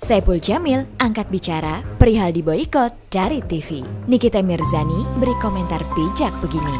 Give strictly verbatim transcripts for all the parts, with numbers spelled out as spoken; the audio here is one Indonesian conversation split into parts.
Saipul Jamil angkat bicara perihal diboikot dari T V. Nikita Mirzani beri komentar bijak begini.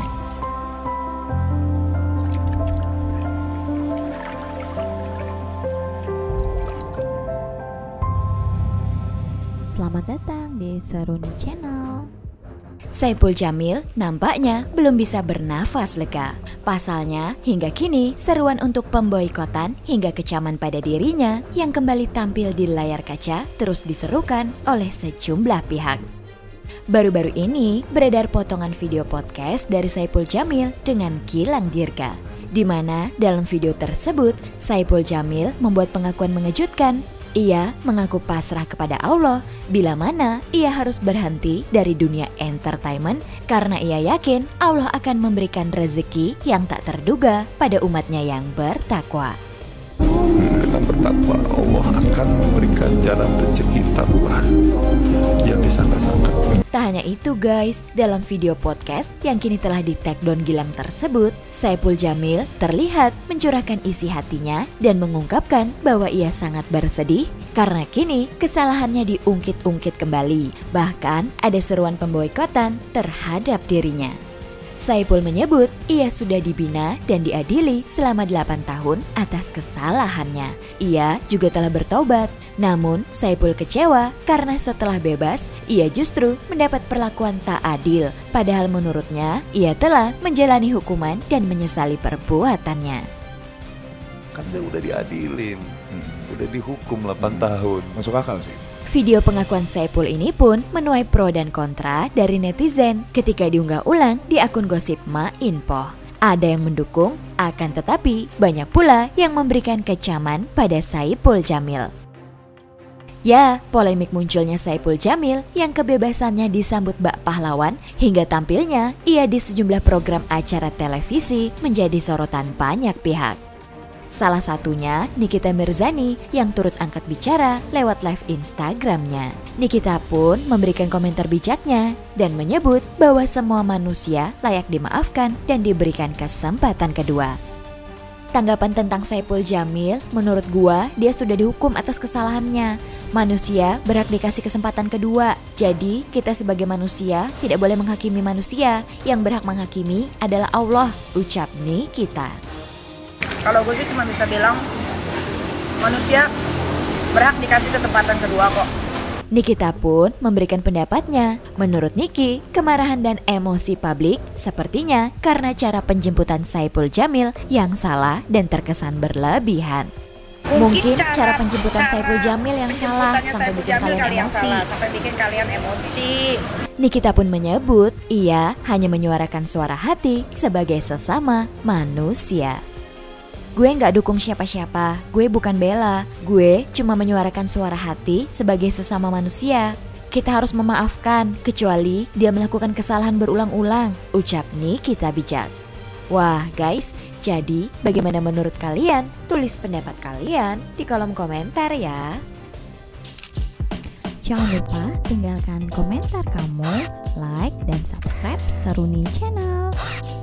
Selamat datang di Seruni Channel. Saipul Jamil nampaknya belum bisa bernafas lega. Pasalnya, hingga kini seruan untuk pemboikotan hingga kecaman pada dirinya yang kembali tampil di layar kaca terus diserukan oleh sejumlah pihak. Baru-baru ini beredar potongan video podcast dari Saipul Jamil dengan Gilang Dirga, di mana dalam video tersebut Saipul Jamil membuat pengakuan mengejutkan. Ia mengaku pasrah kepada Allah bila mana ia harus berhenti dari dunia entertainment karena ia yakin Allah akan memberikan rezeki yang tak terduga pada umatnya yang bertakwa. Dengan bertakwa Allah akan memberikan jalan rezeki tambahan yang disangka-sangka. Tak hanya itu guys, dalam video podcast yang kini telah di-tag Don Gilang tersebut, Saipul Jamil terlihat mencurahkan isi hatinya dan mengungkapkan bahwa ia sangat bersedih karena kini kesalahannya diungkit-ungkit kembali. Bahkan ada seruan pemboikotan terhadap dirinya. Saipul menyebut ia sudah dibina dan diadili selama delapan tahun atas kesalahannya. Ia juga telah bertobat. Namun Saipul kecewa karena setelah bebas ia justru mendapat perlakuan tak adil. Padahal menurutnya ia telah menjalani hukuman dan menyesali perbuatannya. Kan saya udah diadilin, hmm. udah dihukum delapan tahun. Masuk akal sih. Video pengakuan Saipul ini pun menuai pro dan kontra dari netizen ketika diunggah ulang di akun gosip Ma Info. Ada yang mendukung, akan tetapi banyak pula yang memberikan kecaman pada Saipul Jamil. Ya, polemik munculnya Saipul Jamil yang kebebasannya disambut bak pahlawan hingga tampilnya ia di sejumlah program acara televisi menjadi sorotan banyak pihak. Salah satunya Nikita Mirzani yang turut angkat bicara lewat live Instagramnya. Nikita pun memberikan komentar bijaknya dan menyebut bahwa semua manusia layak dimaafkan dan diberikan kesempatan kedua. Tanggapan tentang Saipul Jamil, menurut gua dia sudah dihukum atas kesalahannya. Manusia berhak dikasih kesempatan kedua. Jadi kita sebagai manusia tidak boleh menghakimi manusia. Yang berhak menghakimi adalah Allah, ucap Nikita. Kalau gue sih cuma bisa bilang manusia berhak dikasih kesempatan kedua kok. Nikita pun memberikan pendapatnya. Menurut Niki, kemarahan dan emosi publik sepertinya karena cara penjemputan Saipul Jamil yang salah dan terkesan berlebihan. Mungkin, Mungkin cara, cara penjemputan cara Saipul Jamil yang salah sampai bikin kalian emosi. Salah, sampai bikin kalian emosi. Nikita pun menyebut ia hanya menyuarakan suara hati sebagai sesama manusia. Gue gak dukung siapa-siapa, gue bukan bela. Gue cuma menyuarakan suara hati sebagai sesama manusia. Kita harus memaafkan, kecuali dia melakukan kesalahan berulang-ulang, ucap Nikita bijak. Wah guys, jadi bagaimana menurut kalian? Tulis pendapat kalian di kolom komentar ya. Jangan lupa tinggalkan komentar kamu, like dan subscribe Seruni Channel.